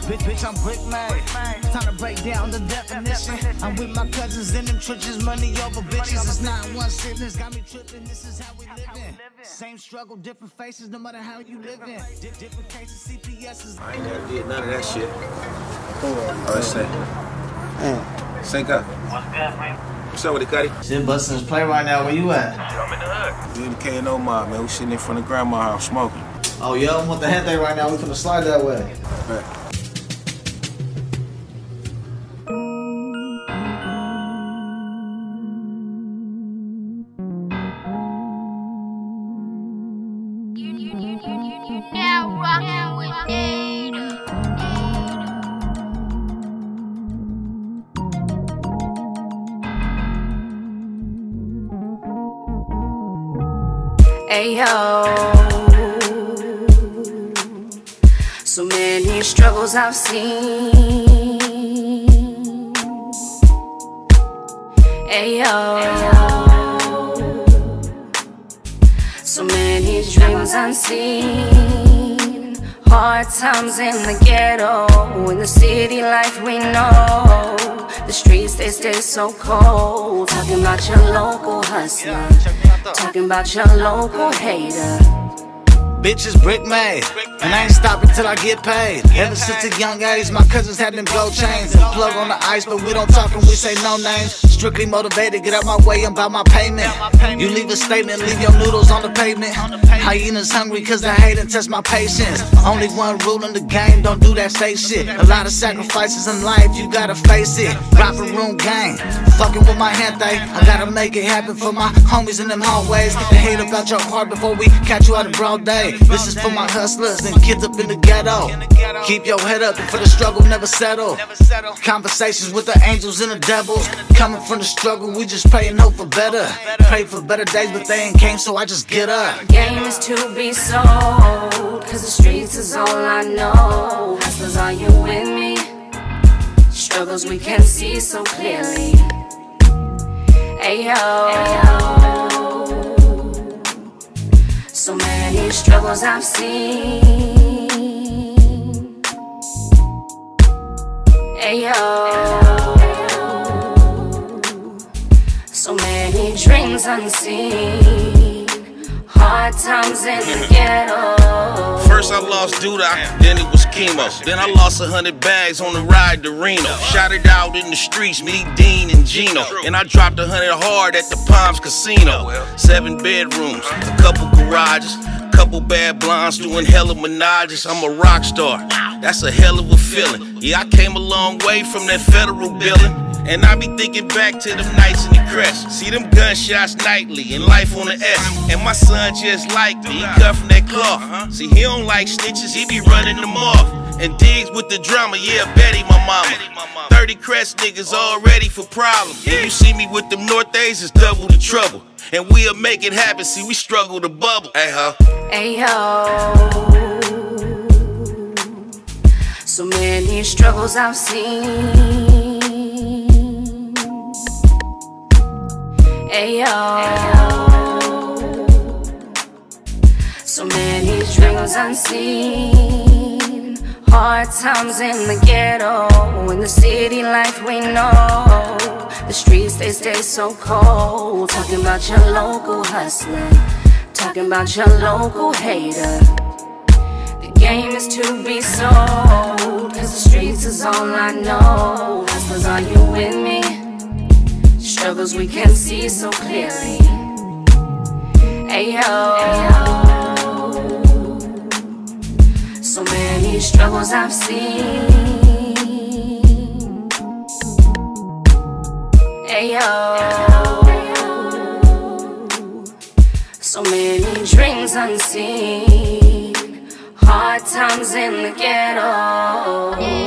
Bitch, I'm brick made. Time to break down the definition. I'm with my cousins in them trenches, money over bitches. It's not one sickness, got me tripping. This is how we living. Same struggle, different faces, no matter how you living. Different cases, CPS's. I ain't never did none of that shit. Oh, let's say. Sync up. What's good, man? What's up with it, Cuddy? Shit busting his play right now. Where you at? I'm in the hood. We in the K&O mob, man. We sitting in front of grandma's house smoking. Oh, yo, I'm with the head there right now. We finna slide that way. Right. Now rockin' with Data. Ayo, so many struggles I've seen. Ayo, so many dreams unseen. Hard times in the ghetto, in the city life we know. The streets they stay so cold. Talking about your local hustler, talking about your local hater. Bitches brick made, and I ain't stopping till I get paid. Ever since a young age, my cousins had them gold chains and plug on the ice, but we don't talk and we say no names. Strictly motivated, get out my way, I'm about my payment. You leave a statement, leave your noodles on the pavement. Hyenas hungry cause they hate and test my patience. Only one rule in the game, don't do that fake shit. A lot of sacrifices in life, you gotta face it. Rapper room gang, fucking with my gente. I gotta make it happen for my homies in them hallways. They hate about your heart before we catch you out in broad day. This is for my hustlers and kids up in the ghetto. Keep your head up for the struggle never settle. Conversations with the angels and the devils. Coming from the struggle, we just pray and hope for better. Pray for better days, but they ain't came, so I just get up. Game is to be sold, cause the streets is all I know. Hustlers, are you with me? Struggles we can see so clearly. Ayo, so many struggles I've seen. Ayo, so many dreams unseen. Hard times in the ghetto. First I lost Duda, then it was chemo. Then I lost 100 bags on the ride to Reno. Shot it out in the streets, me, Dean, and Gino. And I dropped 100 hard at the Palms Casino. 7 bedrooms, a couple garages, couple bad blondes doing hella menages. I'm a rock star, that's a hell of a feeling. Yeah, I came a long way from that federal building. And I be thinking back to them nights in the crest. See them gunshots nightly and life on the S. And my son just like me, he cut from that cloth. See, he don't like snitches, he be running them off. And digs with the drama, yeah, Betty my mama. 30 Crest niggas all ready for problems. And you see me with them North A's, it's double the trouble. And we'll make it happen, see, we struggle to bubble. Hey, ho. Ayo, so many struggles I've seen. Ayo, so many dreams unseen. Hard times in the ghetto, in the city life we know. The streets they stay so cold. Talking about your local hustler, talking about your local hater. The game is to be sold, cause the streets is all I know. Hustlers, are you with me? Struggles we can see so clearly. Ayo, so many struggles I've seen. Ayo, so many dreams unseen. Hard times in the ghetto.